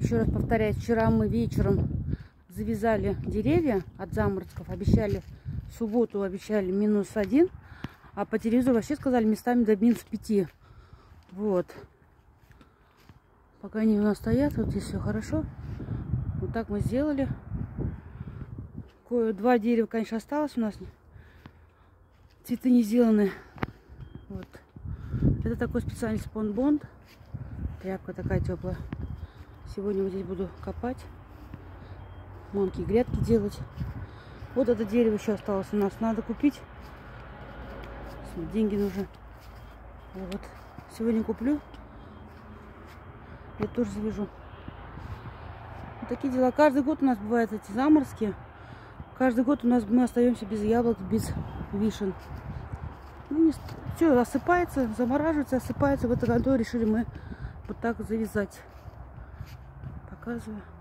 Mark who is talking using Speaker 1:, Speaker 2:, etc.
Speaker 1: еще раз повторяю, вчера мы вечером завязали деревья от заморозков. Обещали в субботу, обещали -1. А по телевизору вообще сказали местами до -5. Вот. Пока они у нас стоят, вот здесь все хорошо. Вот так мы сделали. Два дерева, конечно, осталось у нас. Цветы не сделаны. Вот. Это такой специальный спонбонд. Тряпка такая теплая. Сегодня вот здесь буду копать. Маленькие грядки делать. Вот это дерево еще осталось у нас. Надо купить. Деньги нужны. Вот. Сегодня куплю. Я тоже завяжу. Вот такие дела. Каждый год у нас бывают эти заморозки. Каждый год у нас мы остаемся без яблок, без вишен. Ну, все осыпается, замораживается, осыпается. В этом году решили мы вот так завязать. Показываю.